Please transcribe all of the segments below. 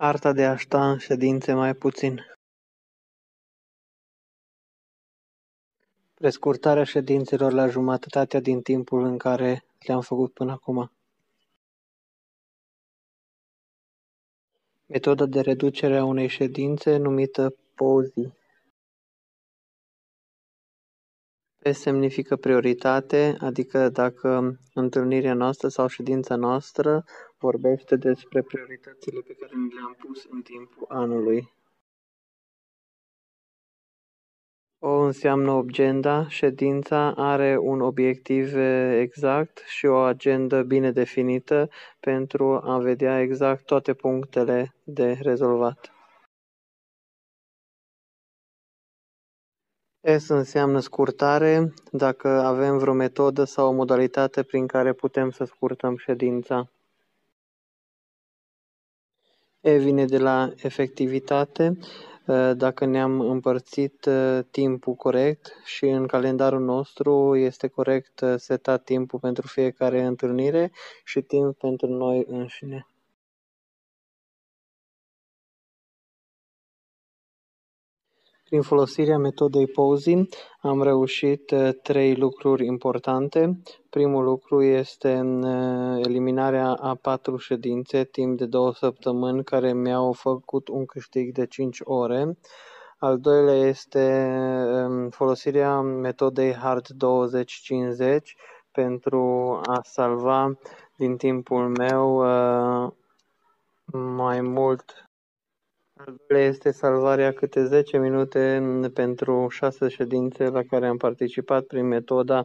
Arta de a sta în ședințe mai puțin. Prescurtarea ședințelor la jumătatea din timpul în care le-am făcut până acum. Metoda de reducere a unei ședințe numită POSI. P semnifică prioritate, adică dacă întâlnirea noastră sau ședința noastră vorbește despre prioritățile pe care ni le-am pus în timpul anului. O înseamnă agenda, ședința are un obiectiv exact și o agendă bine definită pentru a vedea exact toate punctele de rezolvat. S înseamnă scurtare, dacă avem vreo metodă sau o modalitate prin care putem să scurtăm ședința. E vine de la efectivitate, dacă ne-am împărțit timpul corect și în calendarul nostru este corect setat timpul pentru fiecare întâlnire și timp pentru noi înșine. Prin folosirea metodei POSI am reușit 3 lucruri importante. Primul lucru este eliminarea a 4 ședințe timp de 2 săptămâni care mi-au făcut un câștig de 5 ore. Al doilea este folosirea metodei HARD 20-50 pentru a salva din timpul meu mai mult. Al doilea este salvarea câte 10 minute pentru 6 ședințe la care am participat prin metoda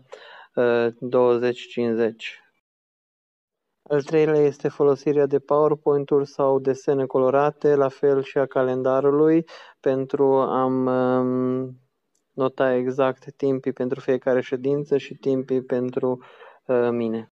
20-50. Al treilea este folosirea de PowerPoint-uri sau desene colorate, la fel și a calendarului, pentru a nota exact timpii pentru fiecare ședință și timpii pentru mine.